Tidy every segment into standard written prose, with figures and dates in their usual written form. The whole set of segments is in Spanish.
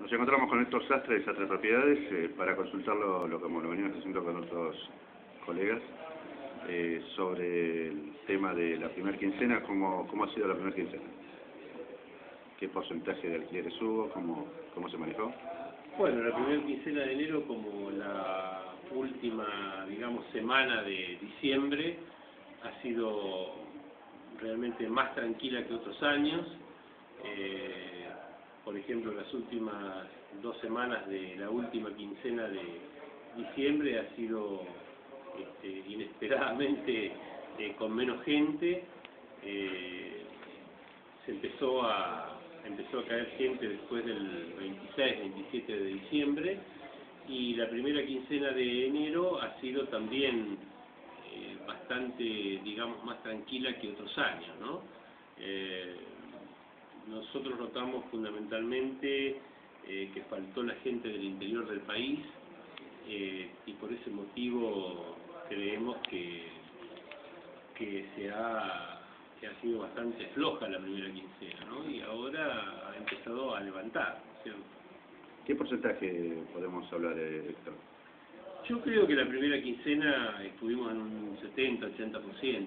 Nos encontramos con Héctor Sastre de Sastre Propiedades para consultarlo, como lo venimos haciendo con otros colegas, sobre el tema de la primera quincena. ¿Cómo ha sido la primera quincena? ¿Qué porcentaje de alquileres hubo? ¿Cómo se manejó? Bueno, la primera quincena de enero, como la última, digamos, semana de diciembre, ha sido realmente más tranquila que otros años. Por ejemplo, las últimas 2 semanas de la última quincena de diciembre ha sido inesperadamente con menos gente. Se empezó a caer gente después del 26, 27 de diciembre, y la primera quincena de enero ha sido también bastante, digamos, más tranquila que otros años, ¿no? Nosotros notamos fundamentalmente que faltó la gente del interior del país, y por ese motivo creemos que ha sido bastante floja la primera quincena, ¿no? Y ahora ha empezado a levantar, ¿cierto? ¿Qué porcentaje podemos hablar, Héctor? Yo creo que la primera quincena estuvimos en un 70-80%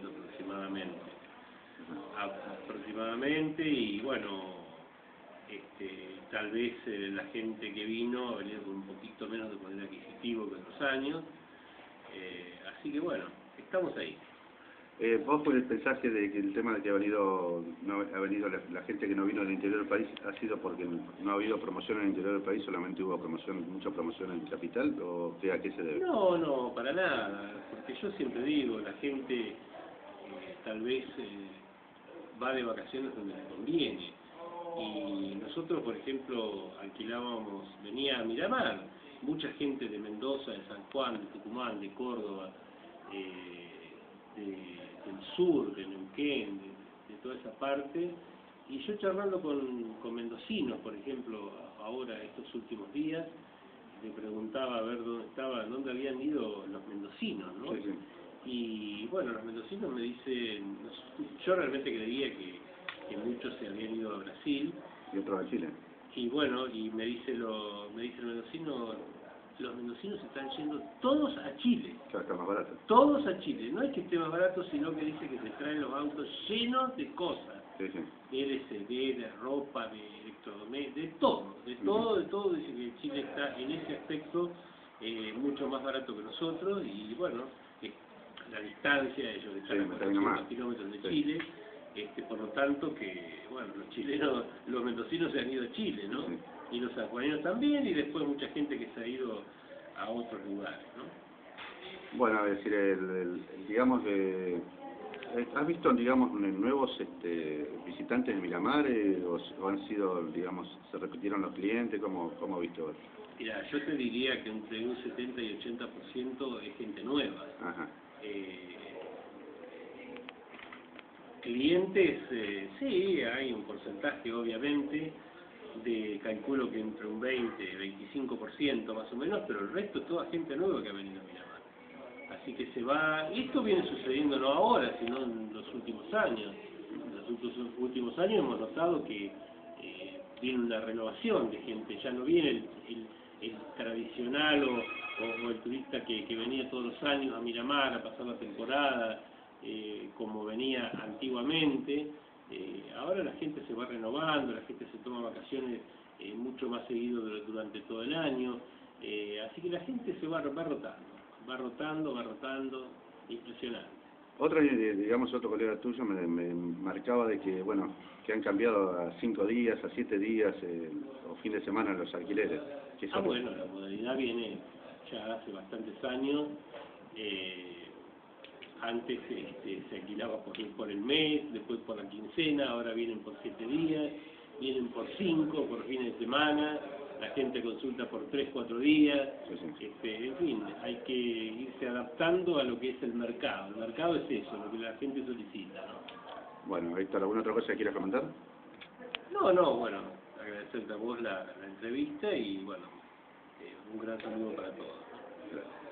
aproximadamente, y bueno, tal vez la gente que vino ha venido con un poquito menos de poder adquisitivo que otros años, así que bueno, estamos ahí. ¿Vos pensás que el tema de que ha venido la gente que no vino del interior del país ha sido porque no ha habido promoción en el interior del país, solamente hubo mucha promoción en capital, o a qué se debe? No, para nada, porque yo siempre digo, la gente tal vez va de vacaciones donde le conviene, y nosotros, por ejemplo, venía a Miramar, mucha gente de Mendoza, de San Juan, de Tucumán, de Córdoba, del sur, de Neuquén, de toda esa parte, y yo charlando con mendocinos, por ejemplo, ahora estos últimos días, me preguntaba a ver dónde habían ido los mendocinos, ¿no? Sí, sí. Y bueno, los mendocinos me dicen, yo realmente creía que muchos se habían ido a Brasil. Y otros a Chile. Y bueno, y me dice el mendocino, los mendocinos están yendo todos a Chile. Ya está más barato. Todos a Chile. No es que esté más barato, sino que dice que se traen los autos llenos de cosas. Sí, sí. De LCD, de ropa, de electrodomésticos, de todo. Dice que Chile está en ese aspecto mucho más barato que nosotros, y bueno, la distancia, ellos están a 400 kilómetros de Chile, por lo tanto que, bueno, los mendocinos se han ido a Chile, ¿no? Sí. Y los sanjuaninos también, y después mucha gente que se ha ido a otros lugares, ¿no? Bueno, es decir, digamos, ¿has visto, digamos, nuevos visitantes de Miramar, o han sido, digamos, se repitieron los clientes? ¿Cómo has visto? Mira, yo te diría que entre un 70 y 80% es gente nueva. Ajá. Clientes, sí, hay un porcentaje, obviamente, calculo que entre un 20-25% más o menos, pero el resto es toda gente nueva que ha venido a Miramar. Así que esto viene sucediendo no ahora, sino en los últimos años. En los últimos años hemos notado que viene una renovación de gente, ya no viene el tradicional o el turista que venía todos los años a Miramar a pasar la temporada, como venía antiguamente. Ahora la gente se va renovando, la gente se toma vacaciones mucho más seguido durante todo el año, así que la gente se va rotando, impresionante. Otro colega tuyo me marcaba de que, bueno, que han cambiado a 5 días, a 7 días, o fin de semana los alquileres. Bueno, la modalidad viene ya hace bastantes años. Antes se alquilaba por el mes, después por la quincena, ahora vienen por 7 días, vienen por 5, por fines de semana, la gente consulta por 3-4 días, sí. En fin, hay que irse adaptando a lo que es el mercado. El mercado es eso, lo que la gente solicita, ¿no? Bueno, Héctor, ¿alguna otra cosa que quieras comentar? No, bueno, agradecerte a vos la entrevista, y bueno, un gran saludo para todos. Gracias.